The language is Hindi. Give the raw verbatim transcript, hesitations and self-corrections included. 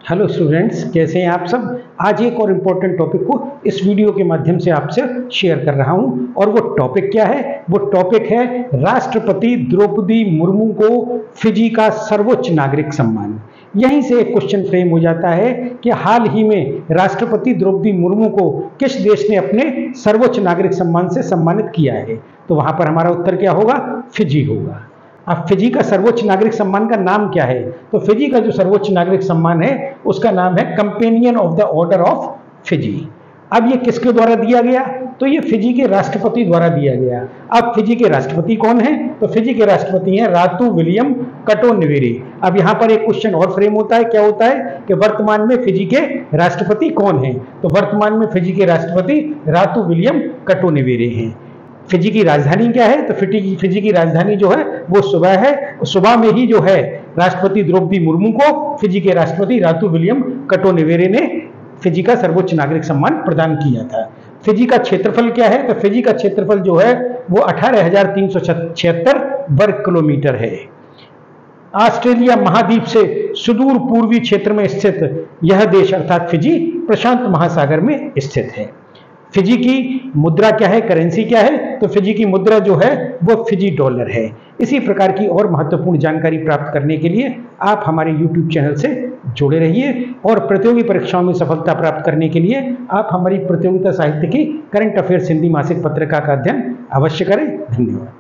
हेलो स्टूडेंट्स, कैसे हैं आप सब। आज एक और इम्पोर्टेंट टॉपिक को इस वीडियो के माध्यम से आपसे शेयर कर रहा हूं और वो टॉपिक क्या है? वो टॉपिक है राष्ट्रपति द्रौपदी मुर्मू को फिजी का सर्वोच्च नागरिक सम्मान। यहीं से एक क्वेश्चन फ्रेम हो जाता है कि हाल ही में राष्ट्रपति द्रौपदी मुर्मू को किस देश ने अपने सर्वोच्च नागरिक सम्मान से सम्मानित किया है? तो वहां पर हमारा उत्तर क्या होगा? फिजी होगा। अब फिजी का सर्वोच्च नागरिक सम्मान का नाम क्या है? तो फिजी का जो सर्वोच्च नागरिक सम्मान है उसका नाम है companion of the order of Fiji. अब ये किसके द्वारा दिया गया? तो ये फिजी के राष्ट्रपति द्वारा दिया गया। अब फिजी के राष्ट्रपति कौन है? तो फिजी के राष्ट्रपति हैं रातू विलियम कटोनवेरे। अब यहाँ पर एक क्वेश्चन और फ्रेम होता है, क्या होता है कि वर्तमान में फिजी के राष्ट्रपति कौन है? तो वर्तमान में फिजी के राष्ट्रपति रातू विलियम कटोनवेरे हैं। फिजी की राजधानी क्या है? तो फिजी फिजी की राजधानी जो है वो सुबह है। सुबह में ही जो है राष्ट्रपति द्रौपदी मुर्मू को फिजी के राष्ट्रपति रातू विलियम कटोनवेरे ने फिजी का सर्वोच्च नागरिक सम्मान प्रदान किया था। फिजी का क्षेत्रफल क्या है? तो फिजी का क्षेत्रफल जो है वो अठारह हजार तीन सौ छिहत्तर वर्ग किलोमीटर है। ऑस्ट्रेलिया महाद्वीप से सुदूर पूर्वी क्षेत्र में स्थित यह देश अर्थात फिजी प्रशांत महासागर में स्थित है। फिजी की मुद्रा क्या है? करेंसी क्या है? तो फिजी की मुद्रा जो है वो फिजी डॉलर है। इसी प्रकार की और महत्वपूर्ण जानकारी प्राप्त करने के लिए आप हमारे यूट्यूब चैनल से जुड़े रहिए और प्रतियोगी परीक्षाओं में सफलता प्राप्त करने के लिए आप हमारी प्रतियोगिता साहित्य की करंट अफेयर्स हिंदी मासिक पत्रिका का अध्ययन अवश्य करें। धन्यवाद।